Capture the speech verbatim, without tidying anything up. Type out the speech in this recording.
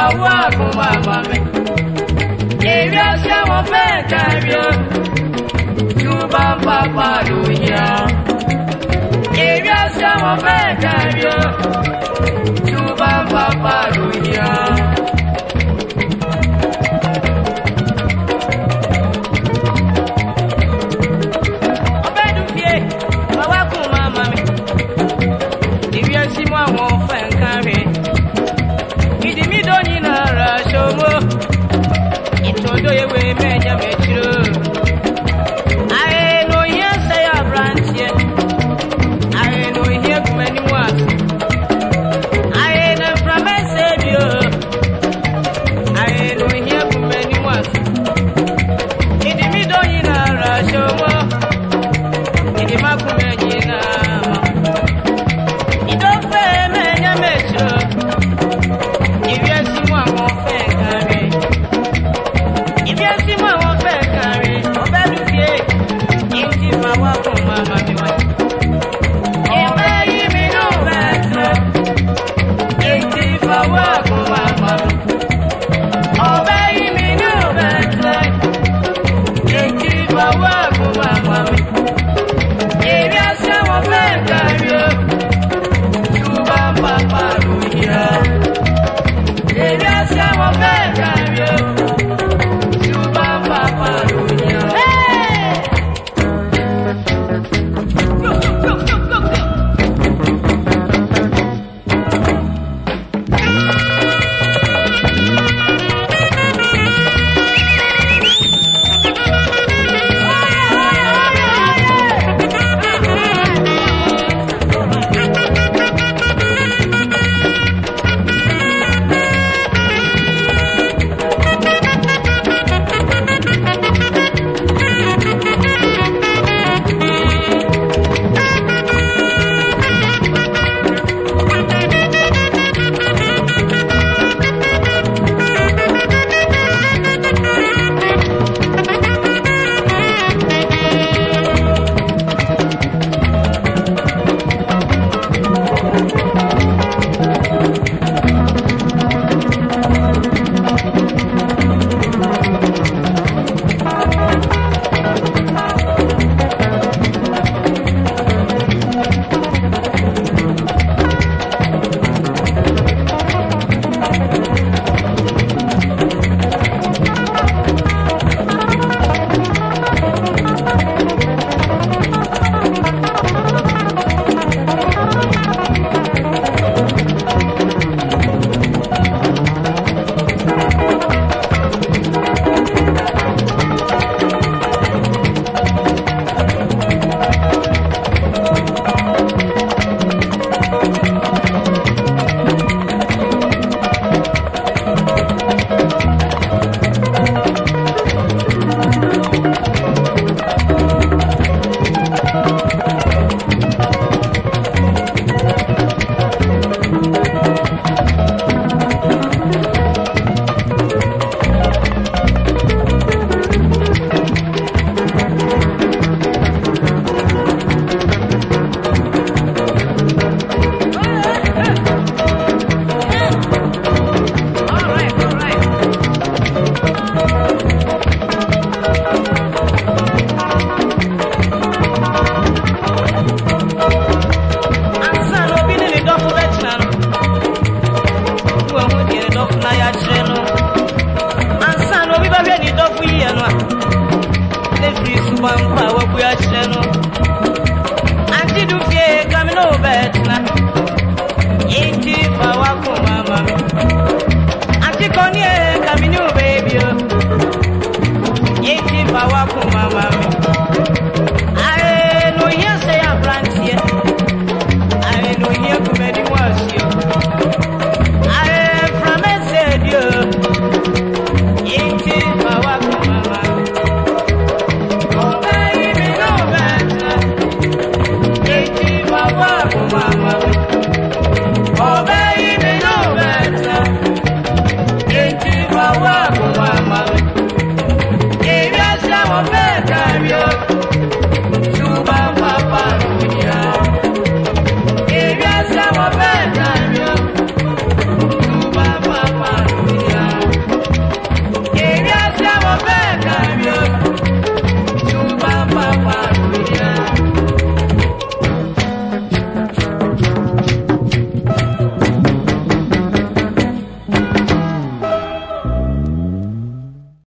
fawa kuma mami. Area se mo fe kario. Tuba papa lunya. Area se mo fe kario. Tuba papa lunya. Obedu fie, fawa kuma mami. Area si mo won fe kario. Idimi doni na ra shomo. Itodo yewe menya metro. I know yes say a branch yet. I know here many was. I know from a savior. I know here many was. Idimi doni na ra shomo. Idima kumenya. Idofe menya metro. Power.